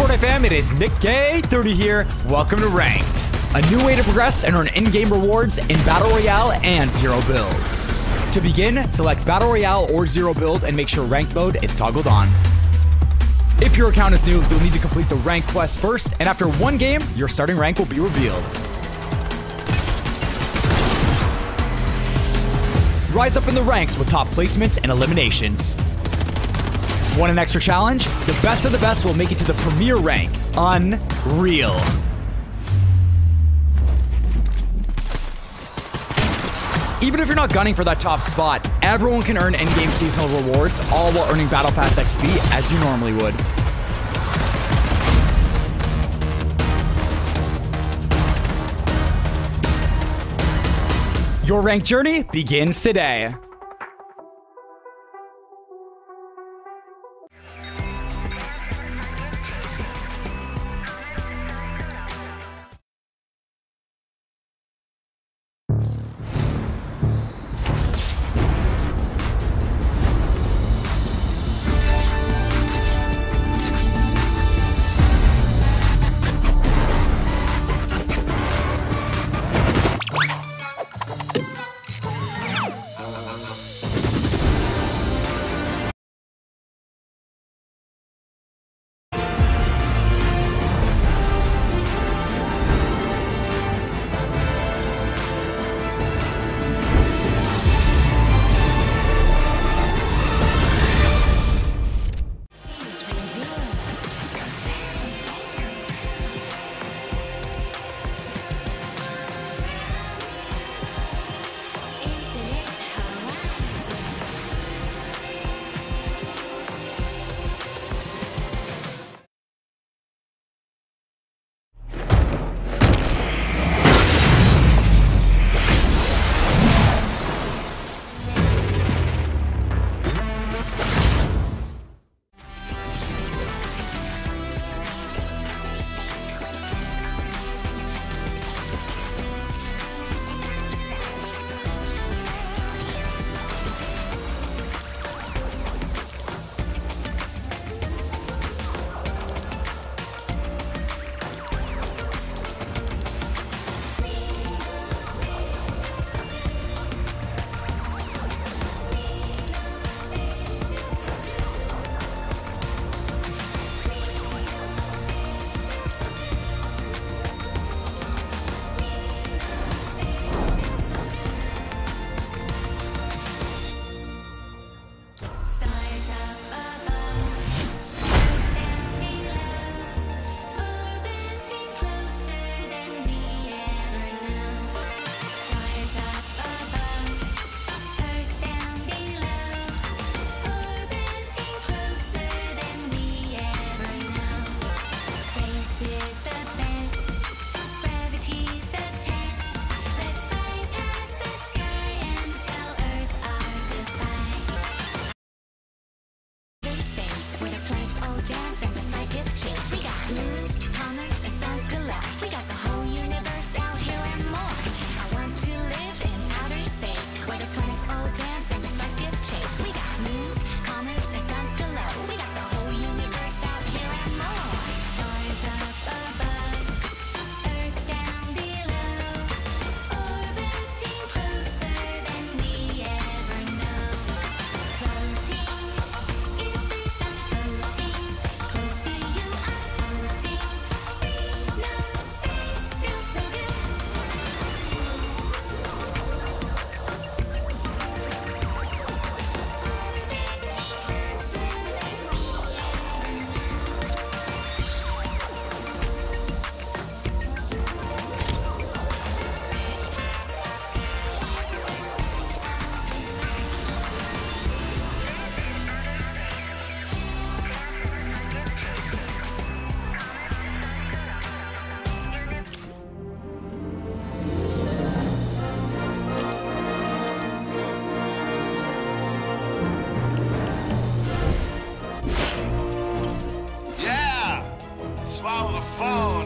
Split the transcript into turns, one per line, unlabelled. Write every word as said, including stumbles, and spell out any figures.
Fortnite fam? It is Nick K thirty here. Welcome to Ranked, a new way to progress and earn in-game rewards in Battle Royale and Zero Build. To begin, select Battle Royale or Zero Build and make sure Ranked mode is toggled on. If your account is new, you'll need to complete the rank quest first, and after one game, your starting rank will be revealed. Rise up in the ranks with top placements and eliminations. Want an extra challenge? The best of the best will make it to the premier rank, Unreal. Even if you're not gunning for that top spot, everyone can earn endgame seasonal rewards, all while earning Battle Pass X P as you normally would. Your rank journey begins today.
Swallow the phone.